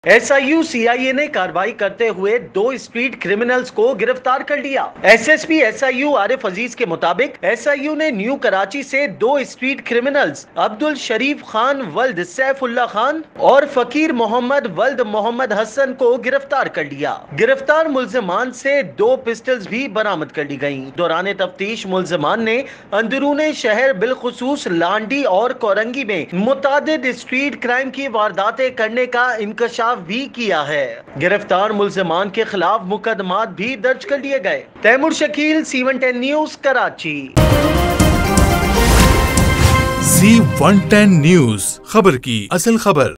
SIU CIA ने कार्रवाई करते हुए 2 स्ट्रीट क्रिमिनल्स को गिरफ्तार कर लिया। SSP SIU आरिफ अजीज के मुताबिक SIU ने न्यू कराची से 2 स्ट्रीट क्रिमिनल्स अब्दुल शरीफ खान वल्द सैफुल्ला खान और फकीर मोहम्मद वल्द मोहम्मद हसन को गिरफ्तार कर लिया। गिरफ्तार मुल्जिमान से 2 पिस्टल्स भी बरामद कर ली गयी। दौरान तफ्तीश मुल्जिमान ने अंदरूने शहर बिलखुसूस लांडी और कोरंगी में मुतादिद स्ट्रीट क्राइम की वारदातें करने का इंकशाफ भी किया है। गिरफ्तार मुल्जिमान के खिलाफ मुकदमात भी दर्ज कर लिए गए। Taimur Shakeel, C110 news, Karachi. C110 news, खबर की असल खबर।